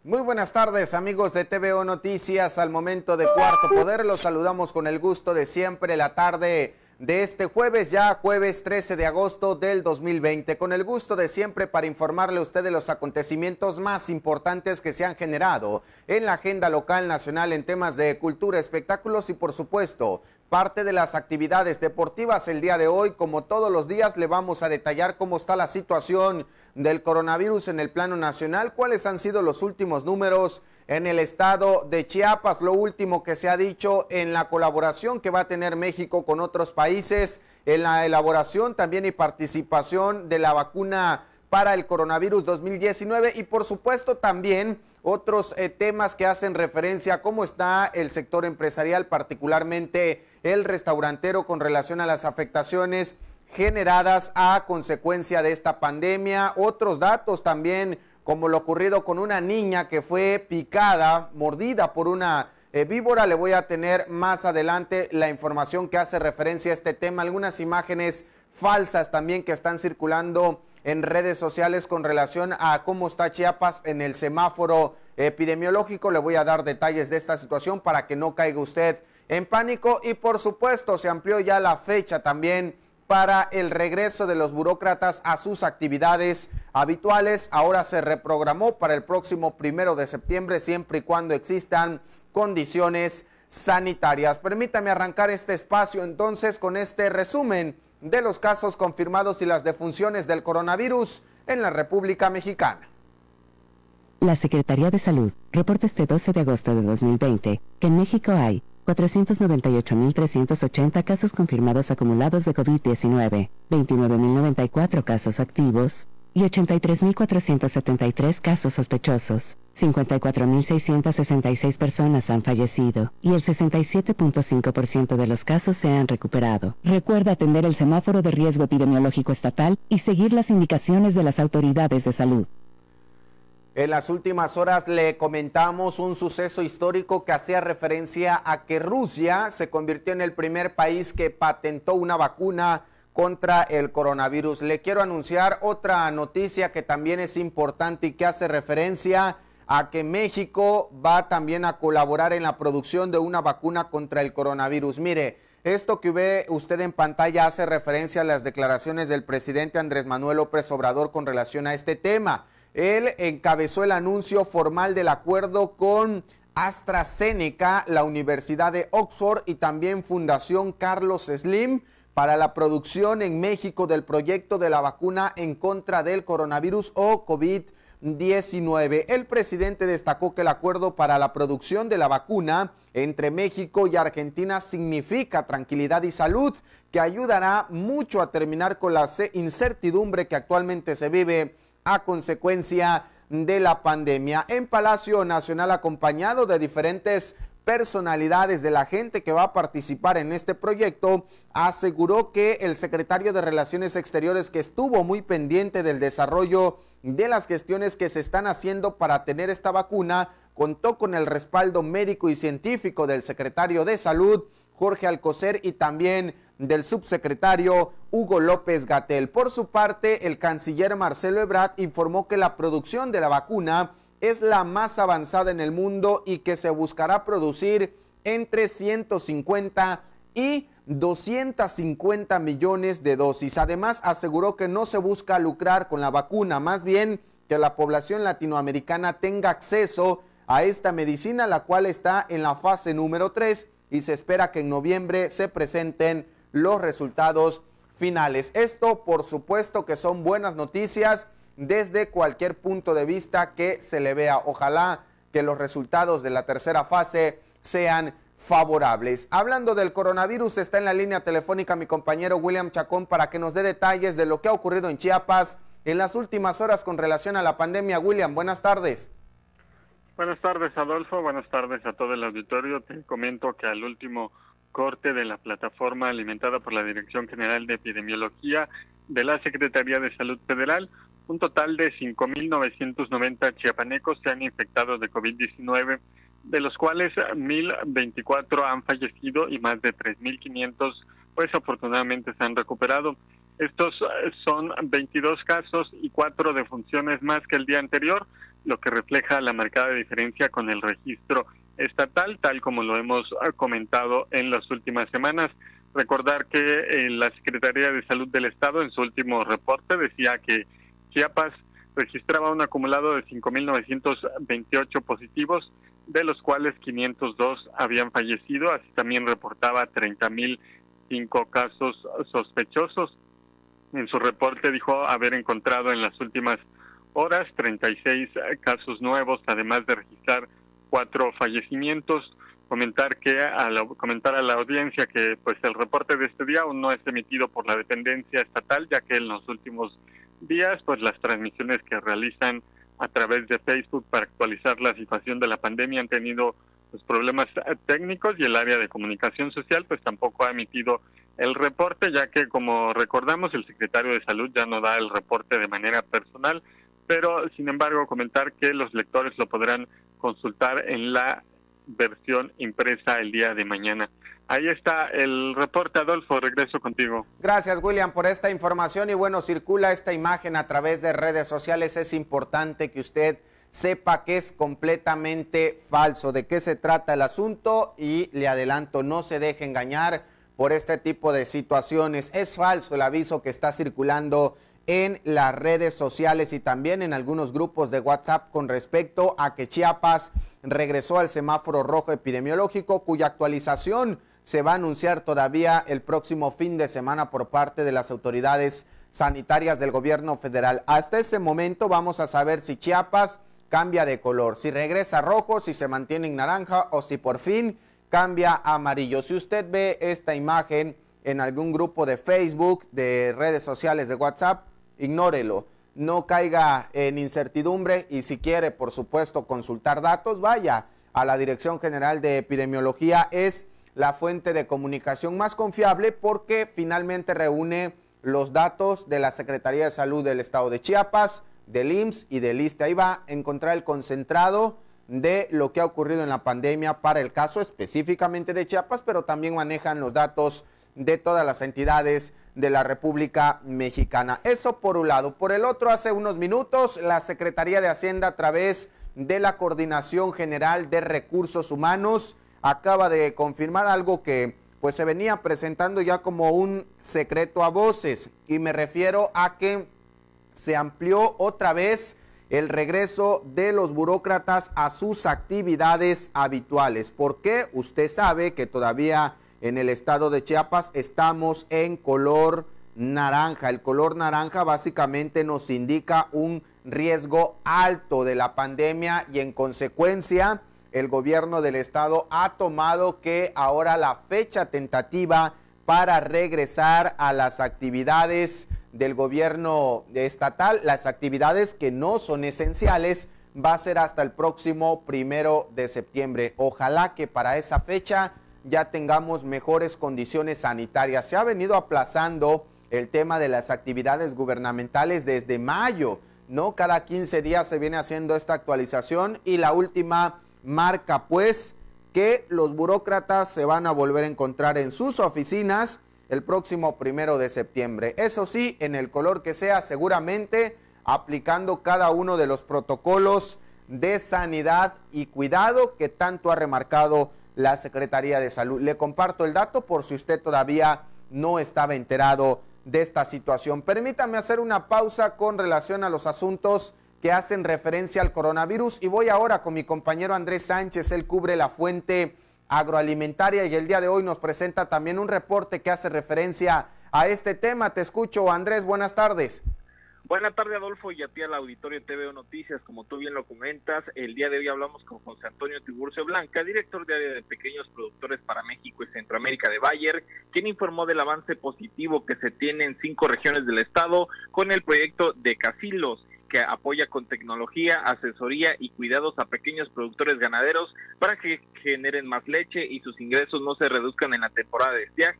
Muy buenas tardes, amigos de TVO Noticias. Al momento de Cuarto Poder, los saludamos con el gusto de siempre la tarde de este jueves, ya jueves 13 de agosto del 2020, con el gusto de siempre para informarle a usted de los acontecimientos más importantes que se han generado en la agenda local, nacional, en temas de cultura, espectáculos y por supuesto, parte de las actividades deportivas. El día de hoy, como todos los días, le vamos a detallar cómo está la situación del coronavirus en el plano nacional, cuáles han sido los últimos números en el estado de Chiapas, lo último que se ha dicho en la colaboración que va a tener México con otros países, en la elaboración también y participación de la vacuna para el coronavirus 2019 y por supuesto también otros temas que hacen referencia a cómo está el sector empresarial, particularmente el restaurantero, con relación a las afectaciones generadas a consecuencia de esta pandemia. Otros datos también, como lo ocurrido con una niña que fue picada, mordida por una víbora. Le voy a tener más adelante la información que hace referencia a este tema, algunas imágenes falsas también que están circulando en redes sociales con relación a cómo está Chiapas en el semáforo epidemiológico. Le voy a dar detalles de esta situación para que no caiga usted en pánico y por supuesto se amplió ya la fecha también para el regreso de los burócratas a sus actividades habituales. Ahora se reprogramó para el próximo 1 de septiembre, siempre y cuando existan condiciones sanitarias. Permítame arrancar este espacio entonces con este resumen de los casos confirmados y las defunciones del coronavirus en la República Mexicana. La Secretaría de Salud reporta este 12 de agosto de 2020 que en México hay 498.380 casos confirmados acumulados de COVID-19, 29.094 casos activos y 83.473 casos sospechosos. 54.666 personas han fallecido y el 67.5% de los casos se han recuperado. Recuerda atender el semáforo de riesgo epidemiológico estatal y seguir las indicaciones de las autoridades de salud. En las últimas horas le comentamos un suceso histórico que hacía referencia a que Rusia se convirtió en el primer país que patentó una vacuna contra el coronavirus. Le quiero anunciar otra noticia que también es importante y que hace referencia a que México va también a colaborar en la producción de una vacuna contra el coronavirus. Mire, esto que ve usted en pantalla hace referencia a las declaraciones del presidente Andrés Manuel López Obrador con relación a este tema. Él encabezó el anuncio formal del acuerdo con AstraZeneca, la Universidad de Oxford y también Fundación Carlos Slim para la producción en México del proyecto de la vacuna en contra del coronavirus o COVID-19. El presidente destacó que el acuerdo para la producción de la vacuna entre México y Argentina significa tranquilidad y salud, que ayudará mucho a terminar con la incertidumbre que actualmente se vive a consecuencia de la pandemia. En Palacio Nacional, acompañado de diferentes personalidades de la gente que va a participar en este proyecto, aseguró que el secretario de Relaciones Exteriores, que estuvo muy pendiente del desarrollo de las gestiones que se están haciendo para tener esta vacuna, contó con el respaldo médico y científico del secretario de Salud, Jorge Alcocer, y también del subsecretario Hugo López-Gatell. Por su parte, el canciller Marcelo Ebrard informó que la producción de la vacuna es la más avanzada en el mundo y que se buscará producir entre 150 y 250 millones de dosis. Además, aseguró que no se busca lucrar con la vacuna, más bien que la población latinoamericana tenga acceso a esta medicina, la cual está en la fase número 3 y se espera que en noviembre se presenten los resultados finales. Esto, por supuesto, que son buenas noticias desde cualquier punto de vista que se le vea. Ojalá que los resultados de la tercera fase sean favorables. Hablando del coronavirus, está en la línea telefónica mi compañero William Chacón para que nos dé detalles de lo que ha ocurrido en Chiapas en las últimas horas con relación a la pandemia. William, buenas tardes. Buenas tardes, Adolfo. Buenas tardes a todo el auditorio. Te comento que al último corte de la plataforma alimentada por la Dirección General de Epidemiología de la Secretaría de Salud Federal, un total de 5.990 chiapanecos se han infectado de COVID-19, de los cuales 1.024 han fallecido y más de 3.500 pues afortunadamente se han recuperado. Estos son 22 casos y 4 defunciones más que el día anterior. lo que refleja la marcada diferencia con el registro estatal, tal como lo hemos comentado en las últimas semanas. Recordar que la Secretaría de Salud del Estado en su último reporte decía que Chiapas registraba un acumulado de 5.928 positivos, de los cuales 502 habían fallecido, así también reportaba 30.005 casos sospechosos. En su reporte dijo haber encontrado en las últimas horas 36 casos nuevos, además de registrar 4 fallecimientos. Comentar a la audiencia que pues el reporte de este día aún no es emitido por la dependencia estatal, ya que en los últimos días pues las transmisiones que realizan a través de Facebook para actualizar la situación de la pandemia han tenido pues problemas técnicos, y el área de comunicación social pues tampoco ha emitido el reporte, ya que, como recordamos, el secretario de Salud ya no da el reporte de manera personal, pero sin embargo comentar que los lectores lo podrán consultar en la versión impresa el día de mañana. Ahí está el reporte, Adolfo, regreso contigo. Gracias, William, por esta información. Y bueno, circula esta imagen a través de redes sociales. Es importante que usted sepa que es completamente falso. ¿De qué se trata el asunto? Y le adelanto, no se deje engañar por este tipo de situaciones. Es falso el aviso que está circulando en las redes sociales y también en algunos grupos de WhatsApp con respecto a que Chiapas regresó al semáforo rojo epidemiológico, cuya actualización se va a anunciar todavía el próximo fin de semana por parte de las autoridades sanitarias del gobierno federal. Hasta ese momento vamos a saber si Chiapas cambia de color, si regresa rojo, si se mantiene en naranja o si por fin cambia a amarillo. Si usted ve esta imagen en algún grupo de Facebook, de redes sociales, de WhatsApp, ignórelo, no caiga en incertidumbre, y si quiere, por supuesto, consultar datos, vaya a la Dirección General de Epidemiología. Es la fuente de comunicación más confiable porque finalmente reúne los datos de la Secretaría de Salud del Estado de Chiapas, del IMSS y del ISSSTE. Ahí va a encontrar el concentrado de lo que ha ocurrido en la pandemia para el caso específicamente de Chiapas, pero también manejan los datos de todas las entidades de la República Mexicana. Eso por un lado. Por el otro, hace unos minutos, la Secretaría de Hacienda, a través de la Coordinación General de Recursos Humanos, acaba de confirmar algo que pues se venía presentando ya como un secreto a voces, y me refiero a que se amplió otra vez el regreso de los burócratas a sus actividades habituales. ¿Por qué? Usted sabe que todavía en el estado de Chiapas estamos en color naranja. El color naranja básicamente nos indica un riesgo alto de la pandemia, y en consecuencia el gobierno del estado ha tomado que ahora la fecha tentativa para regresar a las actividades del gobierno estatal, las actividades que no son esenciales, va a ser hasta el próximo 1 de septiembre. Ojalá que para esa fecha ya tengamos mejores condiciones sanitarias. Se ha venido aplazando el tema de las actividades gubernamentales desde mayo, ¿no? Cada 15 días se viene haciendo esta actualización, y la última marca pues que los burócratas se van a volver a encontrar en sus oficinas el próximo 1 de septiembre. Eso sí, en el color que sea, seguramente aplicando cada uno de los protocolos de sanidad y cuidado que tanto ha remarcado la Secretaría de Salud. Le comparto el dato por si usted todavía no estaba enterado de esta situación. Permítame hacer una pausa con relación a los asuntos que hacen referencia al coronavirus, y voy ahora con mi compañero Andrés Sánchez. Él cubre la fuente agroalimentaria y el día de hoy nos presenta también un reporte que hace referencia a este tema. Te escucho, Andrés, buenas tardes. Buenas tardes, Adolfo, y a ti al auditorio TVO Noticias. Como tú bien lo comentas, el día de hoy hablamos con José Antonio Tiburcio Blanca, director de área de pequeños productores para México y Centroamérica de Bayer, quien informó del avance positivo que se tiene en 5 regiones del estado con el proyecto de Casilos, que apoya con tecnología, asesoría y cuidados a pequeños productores ganaderos para que generen más leche y sus ingresos no se reduzcan en la temporada de estiaje.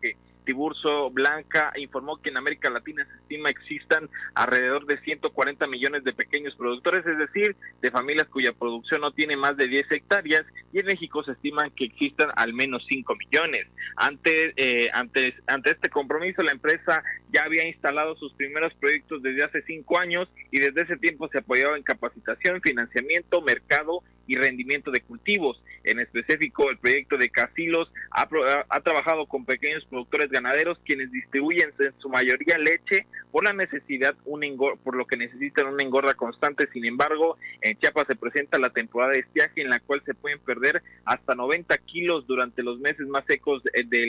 Tiburcio Blanca informó que en América Latina se estima existan alrededor de 140 millones de pequeños productores, es decir, de familias cuya producción no tiene más de 10 hectáreas, y en México se estiman que existan al menos 5 millones. Ante este compromiso, la empresa ya había instalado sus primeros proyectos desde hace 5 años y desde ese tiempo se apoyaba en capacitación, financiamiento, mercado y rendimiento de cultivos. En específico, el proyecto de Casilos ha trabajado con pequeños productores ganaderos quienes distribuyen en su mayoría leche por lo que necesitan una engorda constante. Sin embargo, en Chiapas se presenta la temporada de estiaje en la cual se pueden perder hasta 90 kilos durante los meses más secos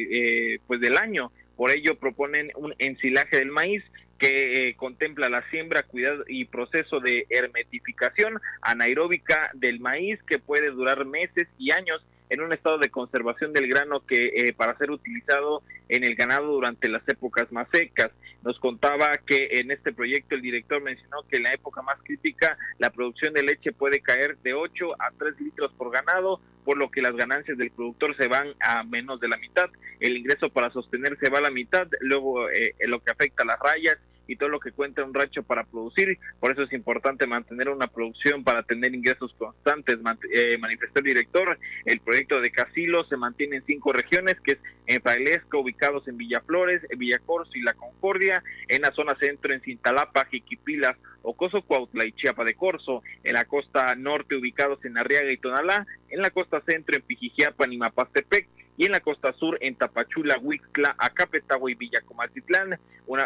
del año. Por ello proponen un ensilaje del maíz que contempla la siembra, cuidado y proceso de hermetificación anaeróbica del maíz que puede durar meses y años en un estado de conservación del grano que para ser utilizado en el ganado durante las épocas más secas. Nos contaba que en este proyecto el director mencionó que en la época más crítica la producción de leche puede caer de 8 a 3 litros por ganado, por lo que las ganancias del productor se van a menos de la mitad. El ingreso para sostenerse va a la mitad, luego lo que afecta a las rayas y todo lo que cuenta un rancho para producir. Por eso es importante mantener una producción para tener ingresos constantes, manifestó el director. El proyecto de Casilos se mantiene en 5 regiones, que es en Frailesca, ubicados en Villaflores, en Villacorso y La Concordia, en la zona centro en Cintalapa, Jiquipilas, Ocoso, Cuautla y Chiapa de Corzo, en la costa norte ubicados en Arriaga y Tonalá, en la costa centro en Pijijiapan y Mapastepec, y en la costa sur en Tapachula, Huixtla, Acapetagua y Villacomaltitlán.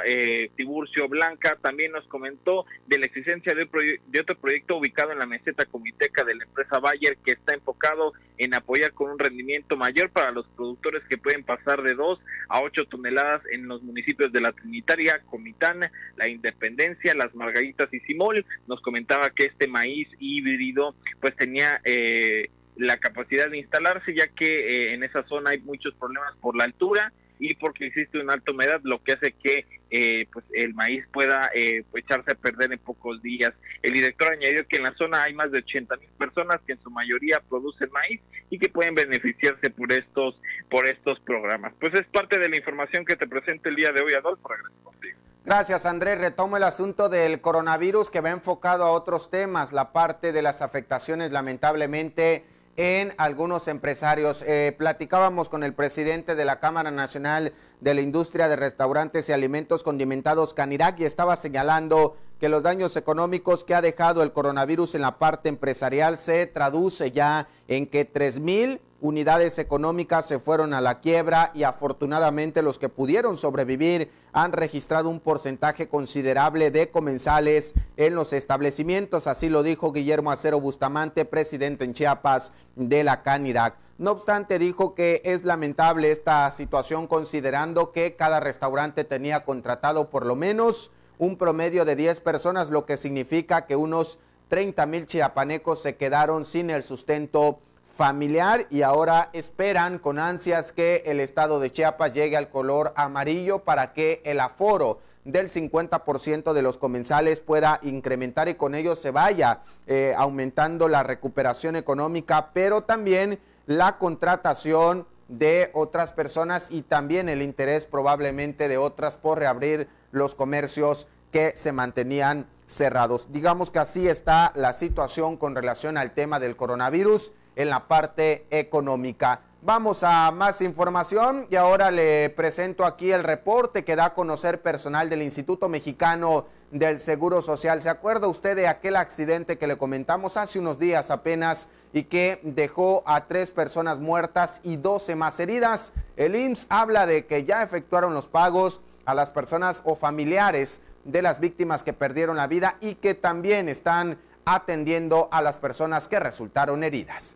Tiburcio Blanca también nos comentó de la existencia de otro proyecto ubicado en la meseta comiteca de la empresa Bayer, que está enfocado en apoyar con un rendimiento mayor para los productores que pueden pasar de 2 a 8 toneladas en los municipios de La Trinitaria, Comitán, La Independencia, Las Margaritas y Simol. Nos comentaba que este maíz híbrido pues tenía la capacidad de instalarse, ya que en esa zona hay muchos problemas por la altura y porque existe una alta humedad, lo que hace que pues el maíz pueda echarse a perder en pocos días. El director añadió que en la zona hay más de 80,000 personas que en su mayoría producen maíz y que pueden beneficiarse por estos programas. Pues es parte de la información que te presento el día de hoy, Adolfo. Regreso contigo. Gracias, Andrés. Retomo el asunto del coronavirus, que va enfocado a otros temas, la parte de las afectaciones, lamentablemente, en algunos empresarios. Platicábamos con el presidente de la Cámara Nacional de la Industria de Restaurantes y Alimentos Condimentados, Canirac, y estaba señalando que los daños económicos que ha dejado el coronavirus en la parte empresarial se traduce ya en que 3,000 unidades económicas se fueron a la quiebra y afortunadamente los que pudieron sobrevivir han registrado un porcentaje considerable de comensales en los establecimientos. Así lo dijo Guillermo Acero Bustamante, presidente en Chiapas de la Canirac. No obstante, dijo que es lamentable esta situación considerando que cada restaurante tenía contratado por lo menos un promedio de 10 personas, lo que significa que unos 30,000 chiapanecos se quedaron sin el sustento familiar y ahora esperan con ansias que el estado de Chiapas llegue al color amarillo para que el aforo del 50% de los comensales pueda incrementar y con ello se vaya aumentando la recuperación económica, pero también la contratación de otras personas y también el interés probablemente de otras por reabrir los comercios que se mantenían cerrados. Digamos que así está la situación con relación al tema del coronavirus en la parte económica. Vamos a más información y ahora le presento aquí el reporte que da a conocer personal del Instituto Mexicano del Seguro Social. ¿Se acuerda usted de aquel accidente que le comentamos hace unos días apenas y que dejó a 3 personas muertas y 12 más heridas? El IMSS habla de que ya efectuaron los pagos a las personas o familiares de las víctimas que perdieron la vida y que también están atendiendo a las personas que resultaron heridas.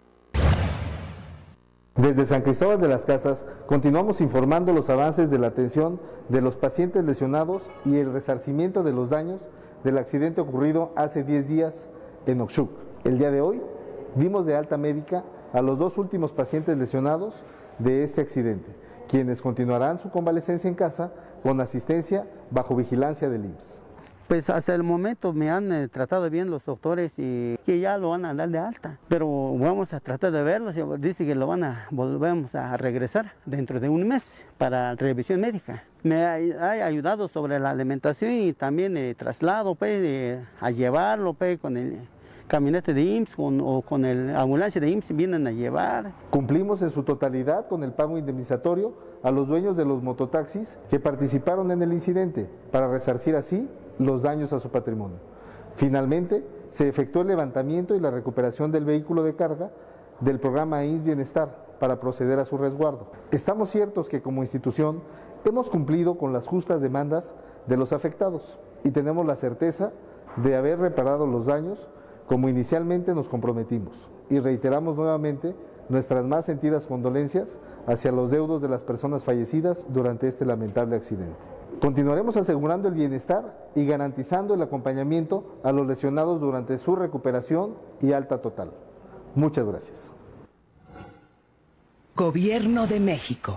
Desde San Cristóbal de las Casas continuamos informando los avances de la atención de los pacientes lesionados y el resarcimiento de los daños del accidente ocurrido hace 10 días en Oxchuc. El día de hoy dimos de alta médica a los 2 últimos pacientes lesionados de este accidente, quienes continuarán su convalecencia en casa con asistencia bajo vigilancia del IMSS. Pues hasta el momento me han tratado bien los doctores y que ya lo van a dar de alta. Pero vamos a tratar de verlo. Dice que volvemos a regresar dentro de un mes para revisión médica. Me ha ayudado sobre la alimentación y también el traslado, pues, a llevarlo, pues, con el camionete de IMSS o con el ambulancia de IMSS vienen a llevar. Cumplimos en su totalidad con el pago indemnizatorio a los dueños de los mototaxis que participaron en el incidente para resarcir así los daños a su patrimonio. Finalmente, se efectuó el levantamiento y la recuperación del vehículo de carga del programa IMSS Bienestar para proceder a su resguardo. Estamos ciertos que como institución hemos cumplido con las justas demandas de los afectados y tenemos la certeza de haber reparado los daños como inicialmente nos comprometimos, y reiteramos nuevamente nuestras más sentidas condolencias hacia los deudos de las personas fallecidas durante este lamentable accidente. Continuaremos asegurando el bienestar y garantizando el acompañamiento a los lesionados durante su recuperación y alta total. Muchas gracias. Gobierno de México.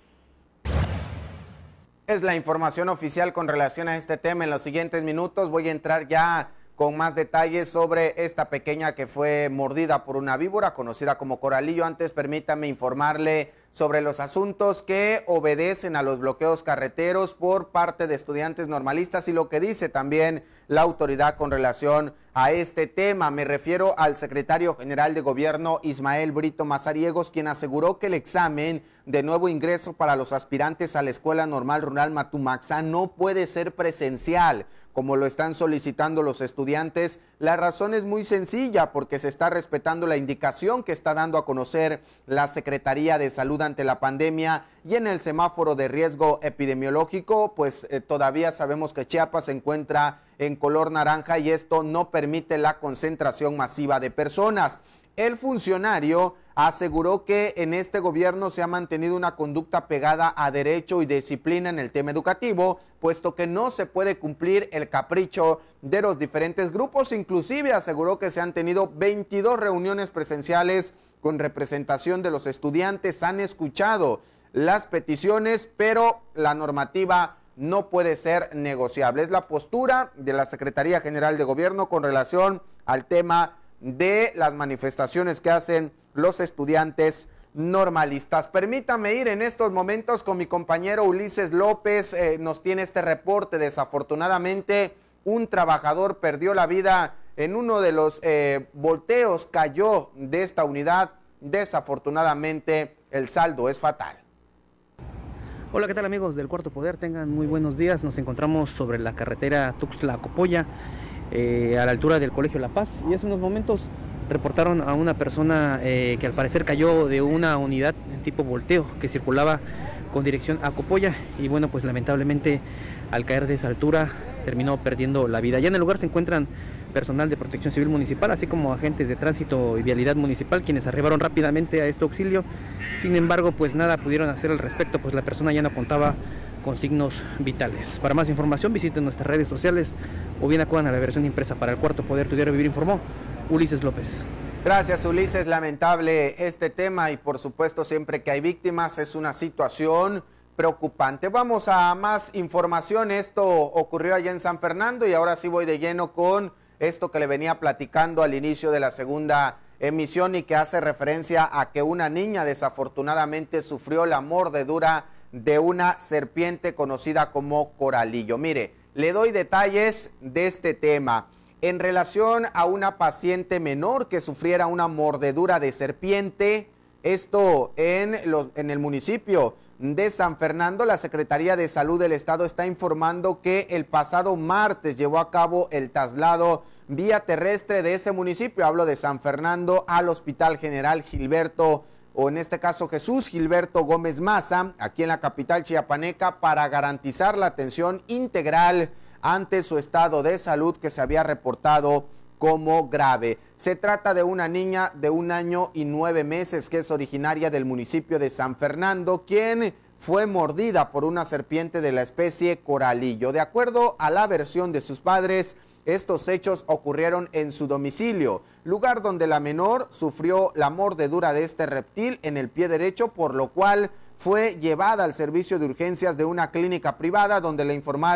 Es la información oficial con relación a este tema. En los siguientes minutos voy a entrar ya con más detalles sobre esta pequeña que fue mordida por una víbora conocida como coralillo. Antes, permítame informarle sobre los asuntos que obedecen a los bloqueos carreteros por parte de estudiantes normalistas y lo que dice también la autoridad con relación a este tema. Me refiero al secretario general de gobierno Ismael Brito Mazariegos, quien aseguró que el examen de nuevo ingreso para los aspirantes a la Escuela Normal Rural Matumaxá no puede ser presencial, como lo están solicitando los estudiantes. La razón es muy sencilla, porque se está respetando la indicación que está dando a conocer la Secretaría de Salud ante la pandemia, y en el semáforo de riesgo epidemiológico, pues todavía sabemos que Chiapas se encuentra en color naranja y esto no permite la concentración masiva de personas. El funcionario aseguró que en este gobierno se ha mantenido una conducta pegada a derecho y disciplina en el tema educativo, puesto que no se puede cumplir el capricho de los diferentes grupos. Inclusive aseguró que se han tenido 22 reuniones presenciales con representación de los estudiantes, han escuchado las peticiones, pero la normativa no puede ser negociable. Es la postura de la Secretaría General de Gobierno con relación al tema de las manifestaciones que hacen los estudiantes normalistas. Permítame ir en estos momentos con mi compañero Ulises López, nos tiene este reporte. Desafortunadamente, un trabajador perdió la vida en uno de los volteos, cayó de esta unidad. Desafortunadamente, el saldo es fatal. Hola, ¿qué tal amigos del Cuarto Poder? Tengan muy buenos días. Nos encontramos sobre la carretera Tuxtla-Copolla, a la altura del Colegio La Paz, y hace unos momentos reportaron a una persona que al parecer cayó de una unidad tipo volteo que circulaba con dirección a Copolla, y bueno, pues lamentablemente al caer de esa altura terminó perdiendo la vida. Ya en el lugar se encuentran personal de Protección Civil Municipal, así como agentes de tránsito y vialidad municipal, quienes arribaron rápidamente a este auxilio. Sin embargo, pues nada pudieron hacer al respecto, pues la persona ya no contaba con signos vitales. Para más información visiten nuestras redes sociales o bien acudan a la versión impresa. Para el Cuarto Poder, Tu Diario Vivir informó Ulises López. Gracias, Ulises. Lamentable este tema y por supuesto siempre que hay víctimas es una situación preocupante. Vamos a más información. Esto ocurrió allá en San Fernando y ahora sí voy de lleno con esto que le venía platicando al inicio de la segunda emisión y que hace referencia a que una niña desafortunadamente sufrió la mordedura de una serpiente conocida como coralillo. Mire, le doy detalles de este tema. En relación a una paciente menor que sufriera una mordedura de serpiente, esto en el municipio de San Fernando, la Secretaría de Salud del Estado está informando que el pasado martes llevó a cabo el traslado vía terrestre de ese municipio, hablo de San Fernando, al Hospital General Gilberto, o en este caso Jesús Gilberto Gómez Maza, aquí en la capital chiapaneca, para garantizar la atención integral ante su estado de salud que se había reportado como grave. Se trata de una niña de 1 año y 9 meses que es originaria del municipio de San Fernando, quien fue mordida por una serpiente de la especie coralillo. De acuerdo a la versión de sus padres, estos hechos ocurrieron en su domicilio, lugar donde la menor sufrió la mordedura de este reptil en el pie derecho, por lo cual fue llevada al servicio de urgencias de una clínica privada donde le informaron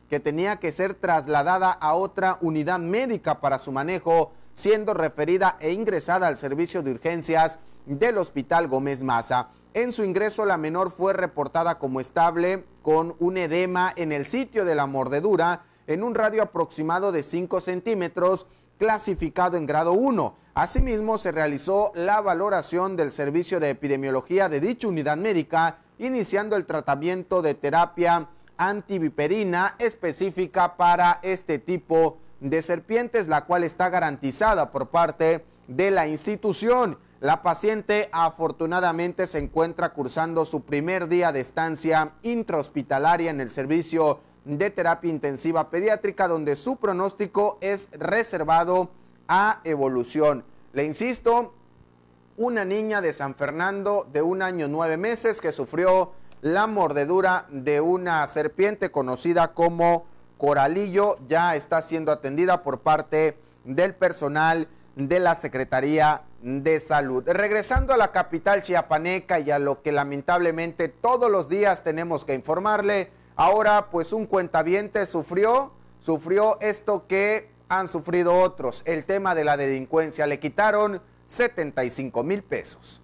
que tenía que ser trasladada a otra unidad médica para su manejo, siendo referida e ingresada al servicio de urgencias del Hospital Gómez Maza. En su ingreso, la menor fue reportada como estable con un edema en el sitio de la mordedura en un radio aproximado de 5 centímetros, clasificado en grado 1. Asimismo, se realizó la valoración del servicio de epidemiología de dicha unidad médica, iniciando el tratamiento de terapia antiviperina específica para este tipo de serpientes, la cual está garantizada por parte de la institución. La paciente afortunadamente se encuentra cursando su primer día de estancia intrahospitalaria en el servicio de terapia intensiva pediátrica, donde su pronóstico es reservado a evolución. Le insisto, una niña de San Fernando de 1 año 9 meses que sufrió la mordedura de una serpiente conocida como coralillo, ya está siendo atendida por parte del personal de la Secretaría de Salud. Regresando a la capital chiapaneca y a lo que lamentablemente todos los días tenemos que informarle, ahora pues un cuentaviente sufrió esto que han sufrido otros, el tema de la delincuencia. Le quitaron 75,000 pesos.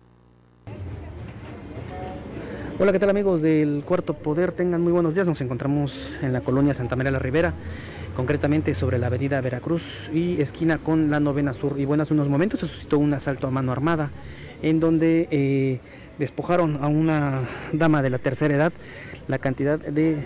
Hola, ¿qué tal amigos del Cuarto Poder? Tengan muy buenos días. Nos encontramos en la colonia Santa María la Ribera, concretamente sobre la avenida Veracruz y esquina con la 9ª Sur. Y bueno, hace unos momentos se suscitó un asalto a mano armada en donde despojaron a una dama de la tercera edad la cantidad de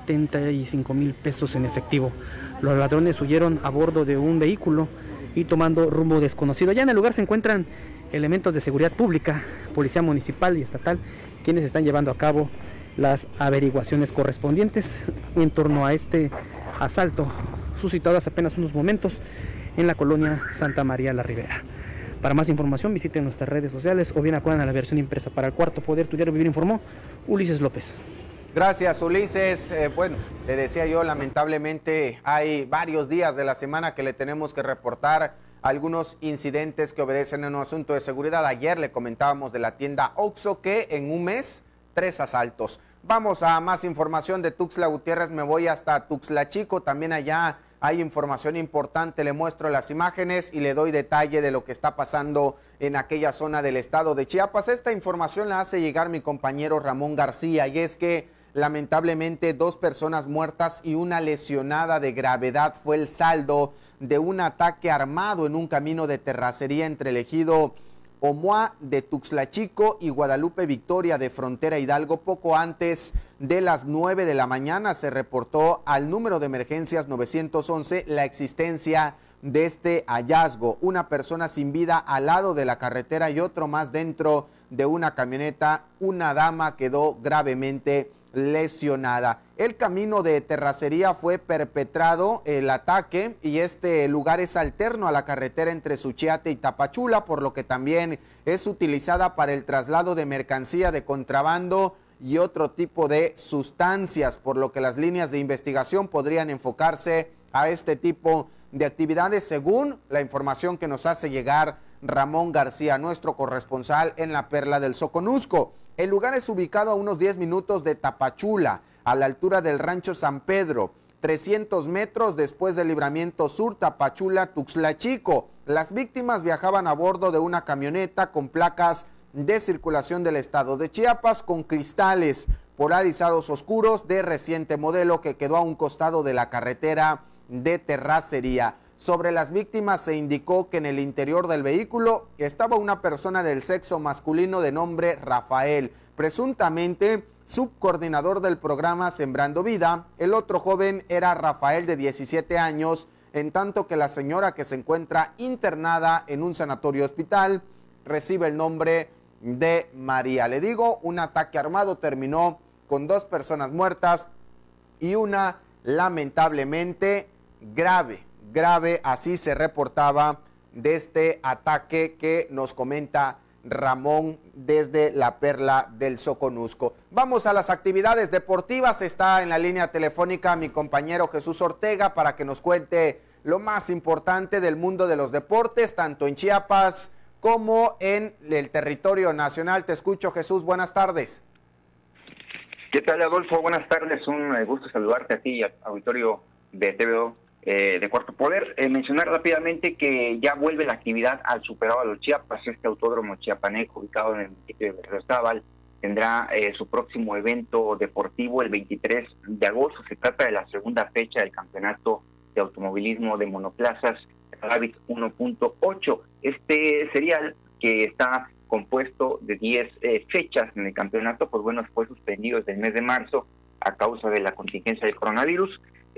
75,000 pesos en efectivo. Los ladrones huyeron a bordo de un vehículo y tomando rumbo desconocido. Ya en el lugar se encuentran elementos de seguridad pública, policía municipal y estatal, quienes están llevando a cabo las averiguaciones correspondientes en torno a este asalto suscitado hace apenas unos momentos en la colonia Santa María la Ribera. Para más información visiten nuestras redes sociales o bien acudan a la versión impresa. Para el Cuarto Poder, tu diario Vivir informó Ulises López. Gracias, Ulises. Bueno, le decía yo, lamentablemente hay varios días de la semana que le tenemos que reportar algunos incidentes que obedecen a un asunto de seguridad. Ayer le comentábamos de la tienda Oxxo que en un mes 3 asaltos. Vamos a más información de Tuxtla Gutiérrez. Me voy hasta Tuxtla Chico. También allá hay información importante. Le muestro las imágenes y le doy detalle de lo que está pasando en aquella zona del estado de Chiapas. Esta información la hace llegar mi compañero Ramón García, y es que lamentablemente 2 personas muertas y una lesionada de gravedad fue el saldo de un ataque armado en un camino de terracería entre el ejido Omoa de Tuxtla Chico y Guadalupe Victoria de Frontera Hidalgo. Poco antes de las 9 de la mañana se reportó al número de emergencias 911 la existencia de este hallazgo. Una persona sin vida al lado de la carretera y otro más dentro de una camioneta. Una dama quedó gravemente lesionada. El camino de terracería fue perpetrado el ataque y este lugar es alterno a la carretera entre Suchiate y Tapachula, por lo que también es utilizada para el traslado de mercancía de contrabando y otro tipo de sustancias, por lo que las líneas de investigación podrían enfocarse a este tipo de actividades, según la información que nos hace llegar Ramón García, nuestro corresponsal en la Perla del Soconusco. El lugar es ubicado a unos 10 minutos de Tapachula, a la altura del rancho San Pedro, 300 metros después del libramiento sur Tapachula-Tuxtla Chico. Las víctimas viajaban a bordo de una camioneta con placas de circulación del estado de Chiapas, con cristales polarizados oscuros de reciente modelo, que quedó a un costado de la carretera de terracería. Sobre las víctimas se indicó que en el interior del vehículo estaba una persona del sexo masculino de nombre Rafael, presuntamente subcoordinador del programa Sembrando Vida. El otro joven era Rafael, de 17 años, en tanto que la señora, que se encuentra internada en un sanatorio hospital, recibe el nombre de María. Le digo, un ataque armado terminó con 2 personas muertas y una lamentablemente grave, así se reportaba de este ataque que nos comenta Ramón desde la Perla del Soconusco. Vamos a las actividades deportivas. Está en la línea telefónica mi compañero Jesús Ortega para que nos cuente lo más importante del mundo de los deportes, tanto en Chiapas como en el territorio nacional. Te escucho, Jesús, buenas tardes. ¿Qué tal, Adolfo? Buenas tardes, un gusto saludarte a ti y al auditorio de TVO de Cuarto Poder. Mencionar rápidamente que ya vuelve la actividad al Superóvalo Chiapas. Este autódromo chiapaneco, ubicado en el municipio de Berriozábal, tendrá su próximo evento deportivo el 23 de agosto. Se trata de la segunda fecha del campeonato de automovilismo de monoplazas Rabbit 1.8. Este serial, que está compuesto de 10 fechas en el campeonato, pues bueno, fue suspendido desde el mes de marzo a causa de la contingencia del coronavirus.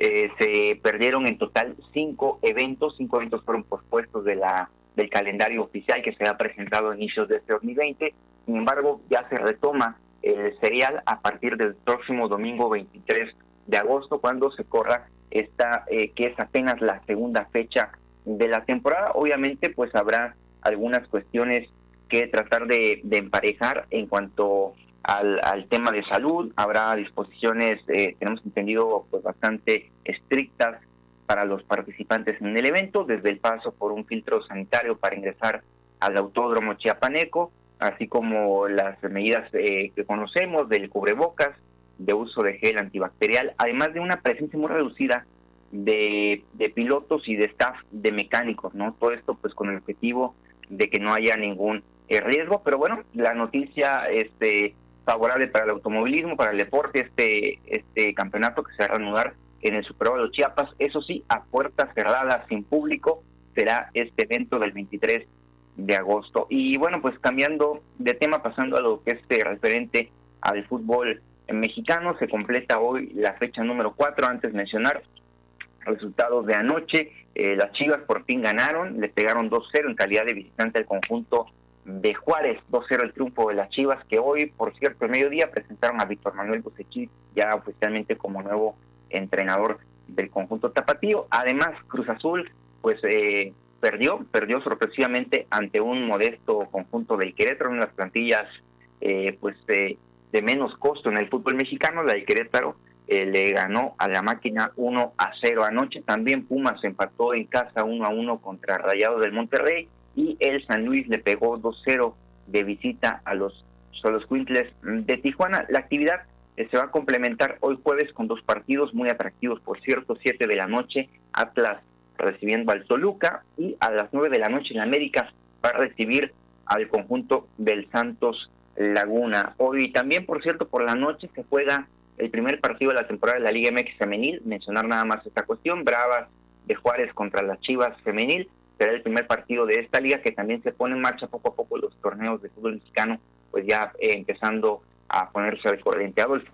Se perdieron en total 5 eventos. 5 eventos fueron pospuestos del calendario oficial que se ha presentado a inicios de este 2020. Sin embargo, ya se retoma el serial a partir del próximo domingo 23 de agosto, cuando se corra esta, que es apenas la segunda fecha de la temporada. Obviamente, pues habrá algunas cuestiones que tratar de emparejar en cuanto al tema de salud. Habrá disposiciones, tenemos entendido, pues bastante estrictas para los participantes en el evento, desde el paso por un filtro sanitario para ingresar al autódromo chiapaneco, así como las medidas que conocemos del cubrebocas, de uso de gel antibacterial, además de una presencia muy reducida de pilotos y de staff de mecánicos, ¿no? Todo esto pues con el objetivo de que no haya ningún riesgo. Pero bueno, la noticia favorable para el automovilismo, para el deporte, este campeonato que se va a reanudar en el Superóvalo Chiapas, eso sí, a puertas cerradas, sin público, será este evento del 23 de agosto. Y bueno, pues cambiando de tema, pasando a lo que es referente al fútbol mexicano, se completa hoy la fecha número 4. Antes mencionar resultados de anoche. Las Chivas por fin ganaron, le pegaron 2-0 en calidad de visitante al conjunto de Juárez. 2-0 el triunfo de las Chivas, que hoy, por cierto, el mediodía presentaron a Víctor Manuel Bucetich ya oficialmente como nuevo entrenador del conjunto tapatío. Además, Cruz Azul pues perdió sorpresivamente ante un modesto conjunto del Querétaro, en las plantillas de menos costo en el fútbol mexicano. La del Querétaro le ganó a la máquina 1-0 anoche. También Pumas empató en casa 1-1 contra Rayados del Monterrey, y el San Luis le pegó 2-0 de visita a los Xoloitzcuintles de Tijuana. La actividad se va a complementar hoy jueves con 2 partidos muy atractivos, por cierto. 7 de la noche, Atlas recibiendo al Toluca, y a las 9 de la noche en América va a recibir al conjunto del Santos Laguna. Hoy también, por cierto, por la noche se juega el primer partido de la temporada de la Liga MX femenil. Mencionar nada más esta cuestión: Bravas de Juárez contra las Chivas femenil. Será el primer partido de esta liga, que también se pone en marcha poco a poco los torneos de fútbol mexicano, pues ya empezando a ponerse al corriente. Adolfo.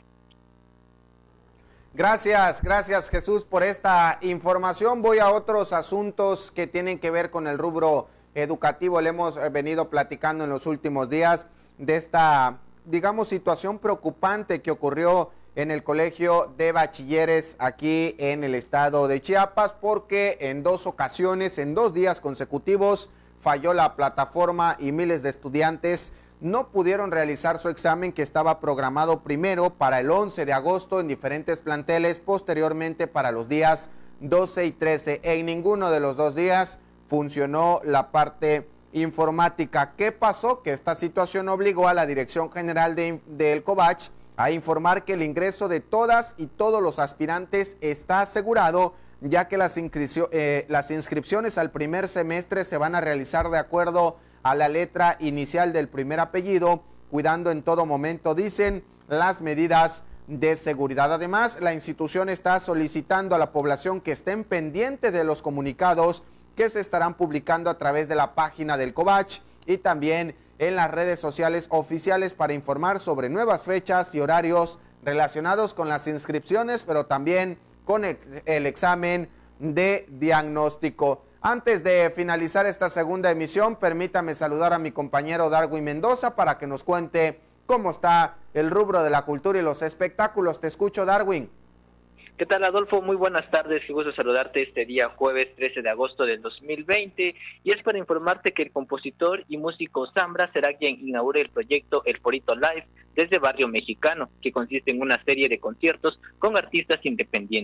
Gracias Jesús por esta información. Voy a otros asuntos que tienen que ver con el rubro educativo. Le hemos venido platicando en los últimos días de esta, digamos, situación preocupante que ocurrió en el Colegio de Bachilleres aquí en el estado de Chiapas, porque en 2 ocasiones, en 2 días consecutivos, falló la plataforma y miles de estudiantes no pudieron realizar su examen, que estaba programado primero para el 11 de agosto en diferentes planteles, posteriormente para los días 12 y 13. En ninguno de los 2 días funcionó la parte informática. ¿Qué pasó? Que esta situación obligó a la Dirección General del COBACH a informar que el ingreso de todas y todos los aspirantes está asegurado, ya que las inscripciones al primer semestre se van a realizar de acuerdo a la letra inicial del primer apellido, cuidando en todo momento, dicen, las medidas de seguridad. Además, la institución está solicitando a la población que estén pendientes de los comunicados que se estarán publicando a través de la página del COBACH y también en las redes sociales oficiales para informar sobre nuevas fechas y horarios relacionados con las inscripciones, pero también con el examen de diagnóstico. Antes de finalizar esta segunda emisión, permítame saludar a mi compañero Darwin Mendoza para que nos cuente cómo está el rubro de la cultura y los espectáculos. Te escucho, Darwin. ¿Qué tal, Adolfo? Muy buenas tardes, qué gusto saludarte este día jueves 13 de agosto del 2020, y es para informarte que el compositor y músico Zambra será quien inaugure el proyecto El Porito Live desde Barrio Mexicano, que consiste en una serie de conciertos con artistas independientes.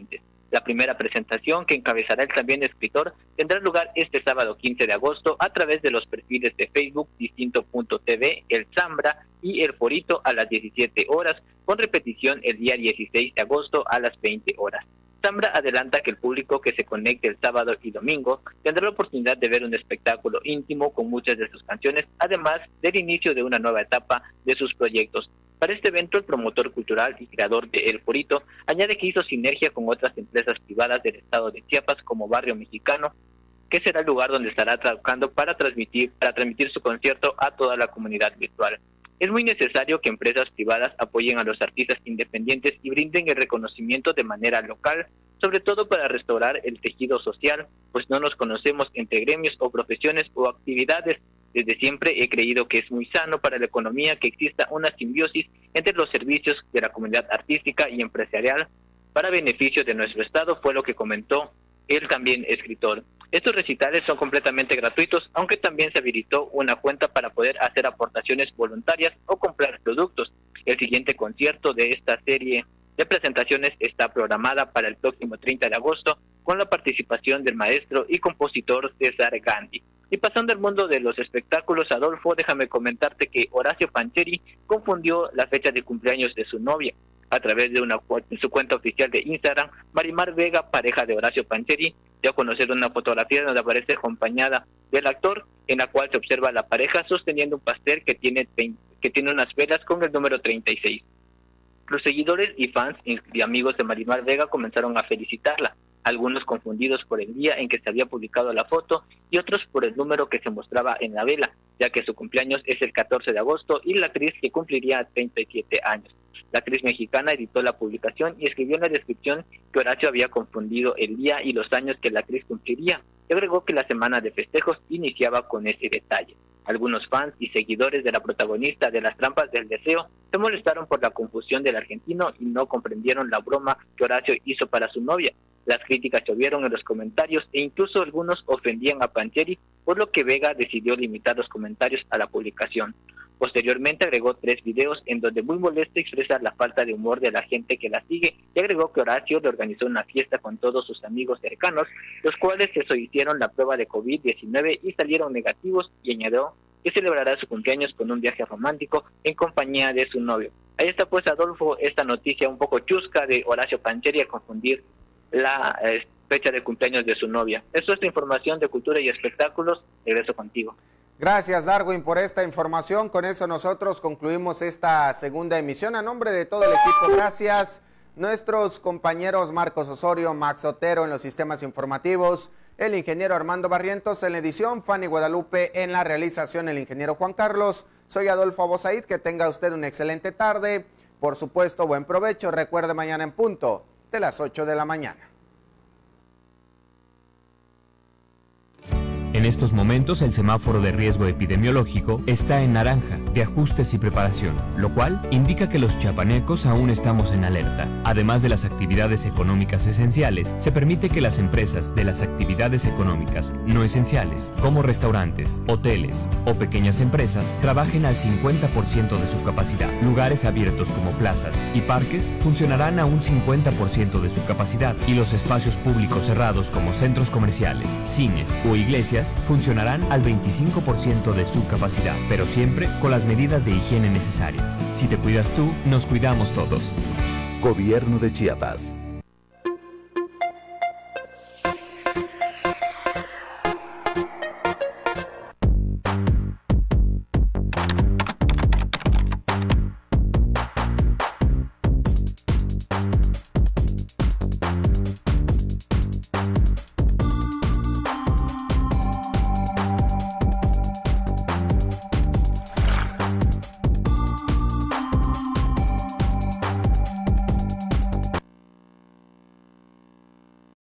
La primera presentación, que encabezará el también escritor, tendrá lugar este sábado 15 de agosto a través de los perfiles de Facebook Distinto.tv, El Zambra y El Porito a las 17 horas, con repetición el día 16 de agosto a las 20 horas. Zambra adelanta que el público que se conecte el sábado y domingo tendrá la oportunidad de ver un espectáculo íntimo con muchas de sus canciones, además del inicio de una nueva etapa de sus proyectos. Para este evento, el promotor cultural y creador de El Porito añade que hizo sinergia con otras empresas privadas del estado de Chiapas como Barrio Mexicano, que será el lugar donde estará trabajando para transmitir su concierto a toda la comunidad virtual. Es muy necesario que empresas privadas apoyen a los artistas independientes y brinden el reconocimiento de manera local, sobre todo para restaurar el tejido social, pues no nos conocemos entre gremios o profesiones o actividades. Desde siempre he creído que es muy sano para la economía que exista una simbiosis entre los servicios de la comunidad artística y empresarial para beneficio de nuestro Estado, fue lo que comentó el también escritor. Estos recitales son completamente gratuitos, aunque también se habilitó una cuenta para poder hacer aportaciones voluntarias o comprar productos. El siguiente concierto de esta serie de presentaciones está programada para el próximo 30 de agosto con la participación del maestro y compositor César Gandhi. Y pasando al mundo de los espectáculos, Adolfo, déjame comentarte que Horacio Pancheri confundió la fecha de cumpleaños de su novia. A través de su cuenta oficial de Instagram, Marimar Vega, pareja de Horacio Pancheri, dio a conocer una fotografía donde aparece acompañada del actor, en la cual se observa a la pareja sosteniendo un pastel que tiene unas velas con el número 36. Los seguidores y fans y amigos de Marimar Vega comenzaron a felicitarla, algunos confundidos por el día en que se había publicado la foto y otros por el número que se mostraba en la vela, ya que su cumpleaños es el 14 de agosto y la actriz que cumpliría 37 años. La actriz mexicana editó la publicación y escribió en la descripción que Horacio había confundido el día y los años que la actriz cumpliría. Y agregó que la semana de festejos iniciaba con ese detalle. Algunos fans y seguidores de la protagonista de Las Trampas del Deseo se molestaron por la confusión del argentino y no comprendieron la broma que Horacio hizo para su novia. Las críticas llovieron en los comentarios e incluso algunos ofendían a Pancheri, por lo que Vega decidió limitar los comentarios a la publicación. Posteriormente agregó 3 videos en donde muy molesto expresa la falta de humor de la gente que la sigue y agregó que Horacio le organizó una fiesta con todos sus amigos cercanos, los cuales se hicieron la prueba de COVID-19 y salieron negativos, y añadió que celebrará su cumpleaños con un viaje romántico en compañía de su novio. Ahí está pues, Adolfo, esta noticia un poco chusca de Horacio Pancheri a confundir la fecha de cumpleaños de su novia. Esto es la información de Cultura y Espectáculos. Regreso contigo. Gracias, Darwin, por esta información. Con eso nosotros concluimos esta segunda emisión. A nombre de todo el equipo, gracias. Nuestros compañeros Marcos Osorio, Max Otero en los sistemas informativos, el ingeniero Armando Barrientos en la edición, Fanny Guadalupe en la realización, el ingeniero Juan Carlos. Soy Adolfo Abosaid, que tenga usted una excelente tarde. Por supuesto, buen provecho. Recuerde, mañana en punto de las 8 de la mañana. En estos momentos el semáforo de riesgo epidemiológico está en naranja, de ajustes y preparación, lo cual indica que los chiapanecos aún estamos en alerta. Además de las actividades económicas esenciales, se permite que las empresas de las actividades económicas no esenciales, como restaurantes, hoteles o pequeñas empresas, trabajen al 50% de su capacidad. Lugares abiertos como plazas y parques funcionarán a un 50% de su capacidad, y los espacios públicos cerrados como centros comerciales, cines o iglesias funcionarán al 25% de su capacidad, pero siempre con las medidas de higiene necesarias. Si te cuidas tú, nos cuidamos todos. Gobierno de Chiapas.